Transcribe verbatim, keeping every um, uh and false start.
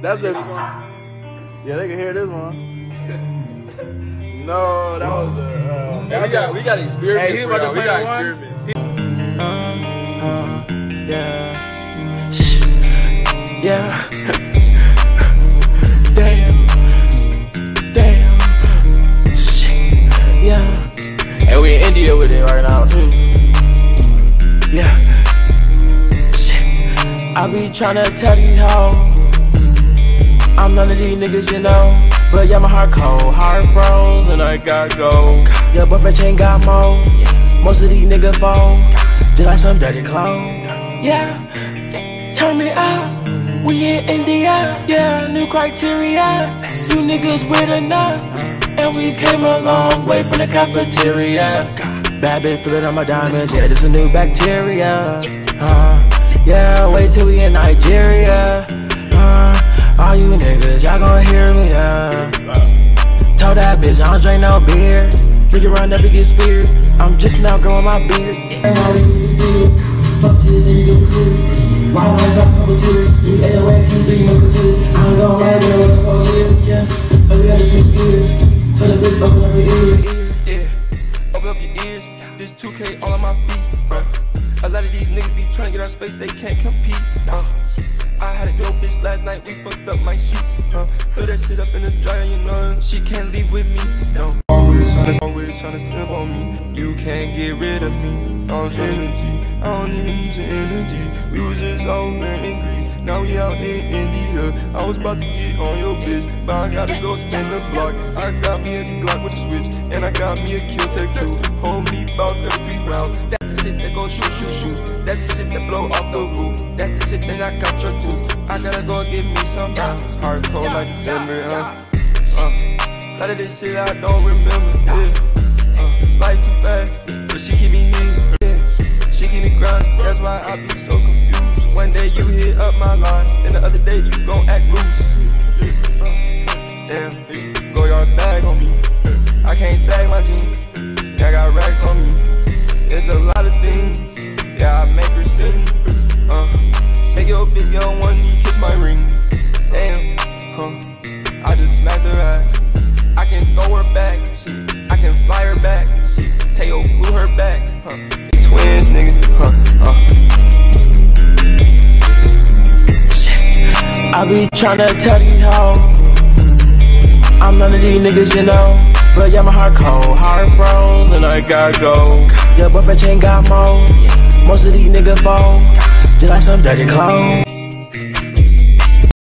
That's this one. Yeah, they can hear this one. No, that was the. Uh, hey, we got we got experiments. Hey, he about to we play got one. experiments. Uh, uh, yeah. Yeah. Damn. Damn. Shit. Yeah. And we in India with it right now too. Yeah. Shit. I be tryna tell these hoes I'm none of these niggas, you know. But yeah, my heart cold, heart froze, and I got gold. Your boyfriend chain got more. Most of these niggas fall just like some dirty clothes. Yeah, turn me up. We in India, yeah, new criteria. You niggas weird enough, and we came a long way from the cafeteria. Bad bitch feeling on my diamonds, yeah, this a new bacteria. Uh, yeah, wait till we in Nigeria. Uh, all you niggas, y'all gon' hear me, yeah. Told that bitch I don't drink no beer. Drink it run up and get speared. I'm just now growing my beard. Fuck this and you cool. Why don't I drop a couple tears? You ate away two, three months or two. I'm gon' ride there with four years, yeah. But we gotta switch gears. Tell the bitch open up your ears. Yeah, open up your ears. This two K all on my feet. Uh, a lot of these niggas be trying to get our space, they can't compete. Uh, I had a girl bitch last night, we fucked up my sheets. Uh, threw that shit up in the dryer, you know, she can't leave with me. No. Always tryna, always tryna simp on me. You can't get rid of me. All your energy, I don't even need your energy. We was just over in Greece, now we out in India. I was about to get on your bitch, but I gotta go spin the block. I got me a Glock with a switch, and I got me a Kill Tech too. Hold me about thirty rounds. That's the shit that go shoot, shoot, shoot. That's the shit that blow off the roof. That's the shit that I got your tooth. I gotta go get me some rounds. Hard cold like December, uh, uh. Lot of this shit I don't remember, yeah. Uh, life too fast, but she keep me here, yeah. She keep me grounded, that's why I be so confused. One day you hit up my line, and the other day you gon' act loose. Uh, damn, go yard bag on me. I can't sag my jeans, yeah, I got racks on me. There's a lot of things, yeah, I make her sing. Uh, take your bitch, you don't want me, kiss my ring. Damn, huh, I just smacked her ass. I can throw her back, I can fly her back. Teo flew her back, huh. Twins, nigga, huh, huh. I be tryna tell these hoes I'm none of these niggas, you know. But yeah, my heart cold, heart froze, and I got gold. Your boyfriend chain got more. Most of these niggas fall just like some dirty clothes.